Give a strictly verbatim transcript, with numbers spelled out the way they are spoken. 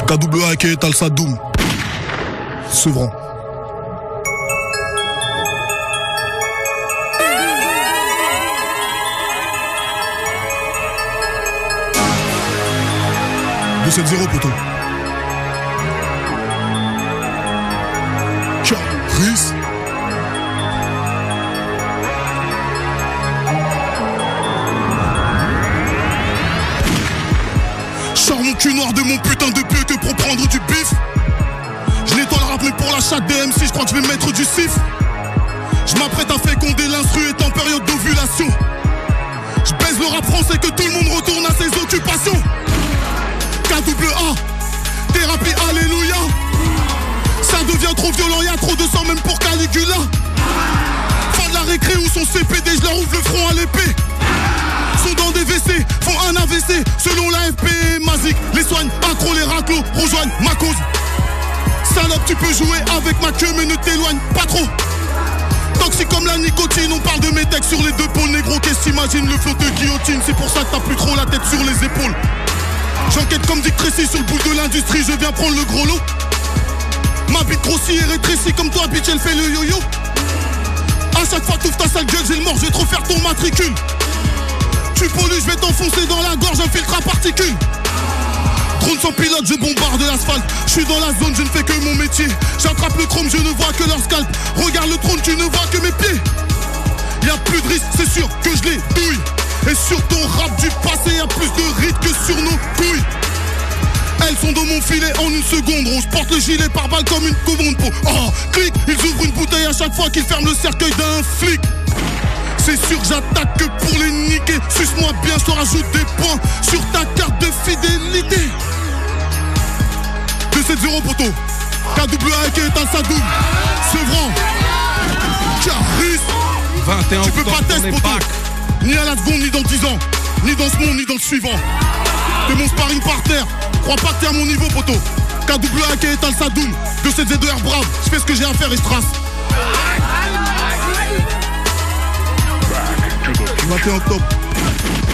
K W A qui est Al Sadoum. Sevran. deux sept zéro poteau. Caris. Sors mon cul noir de mon putain de pieu que pour prendre du bif. Je nettoie le rap mais pour la chatte des M C je crois que je vais mettre du sif. Je m'apprête à féconder, l'instru est en période d'ovulation. Je baise le rap français que tout le monde retourne à ses occupations. K W A, thérapie alléluia. Ça devient trop violent, y'a trop de sang même pour Caligula. Fin de la récré où son C P D, je leur ouvre le front à l'épée. Sont dans des W C, font un A V C. Selon la F P et Mazik, les soigne, accro les raclos, rejoignent ma cause. Salope, tu peux jouer avec ma queue mais ne t'éloigne pas trop. Toxique comme la nicotine, on parle de mes textes sur les deux pôles. Négro, qu'est-ce t'imagines, le flot de guillotine. C'est pour ça que t'as plus trop la tête sur les épaules. J'enquête comme Dick Tracy sur le bout de l'industrie, je viens prendre le gros lot. Ma bite grossit et rétrécit comme toi, bitch, elle fait le yo-yo. À chaque fois t'ouvres ta sale gueule, j'ai le mort, je vais trop faire ton matricule. Tu pollues, je vais t'enfoncer dans la gorge, un filtre à particules. Drone sans pilote, je bombarde l'asphalte. Je suis dans la zone, je ne fais que mon métier. J'attrape le chrome, je ne vois que leur scalp. Regarde le trône, tu ne vois que mes pieds. Y'a plus de risque, c'est sûr que je les douille. Et sur ton rap du passé, y'a plus de rides que sur nos couilles. Elles sont dans mon filet en une seconde. On se porte le gilet par balle comme une commande peau. Oh, clic, ils ouvrent une bouteille à chaque fois qu'ils ferment le cercueil d'un flic. C'est sûr que j'attaque que pour les niquer. Suce-moi bien, je te rajoute des points sur ta carte de fidélité. deux sept zéro poteau. K W A qui est Al Sadoum. Sevran. Caris. vingt et un tu peux pas tester poteau. Ni à la seconde, ni dans dix ans. Ni dans ce monde, ni dans le suivant. T'es mon sparring par terre. Crois pas que t'es à mon niveau poteau. K W A qui est Al Sadoum. deux sept zéro R brave. Je fais ce que j'ai à faire et je trace. vingt et un octobre.